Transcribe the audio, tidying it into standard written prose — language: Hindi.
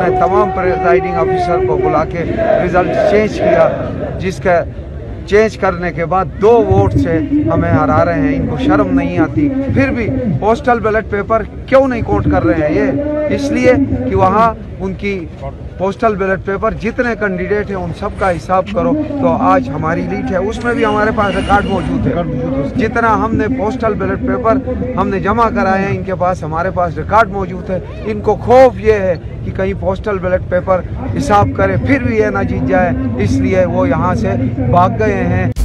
उन्होंने तमाम प्रिजाइडिंग ऑफिसर को बुला के रिज़ल्ट चेंज किया, जिसका चेंज करने के बाद 2 वोट से हमें हरा रहे हैं। इनको शर्म नहीं आती। फिर भी पोस्टल बैलेट पेपर क्यों नहीं काउंट कर रहे हैं ये? इसलिए कि वहाँ उनकी पोस्टल बैलेट पेपर जितने कैंडिडेट हैं उन सब का हिसाब करो तो आज हमारी लीड है, उसमें भी हमारे पास रिकॉर्ड मौजूद है। जितना हमने पोस्टल बैलेट पेपर हमने जमा कराए हैं इनके पास, हमारे पास रिकॉर्ड मौजूद है। इनको खौफ ये है कि कहीं पोस्टल बैलेट पेपर हिसाब करे फिर भी ये ना जीत जाए, इसलिए वो यहाँ से भाग गए हैं।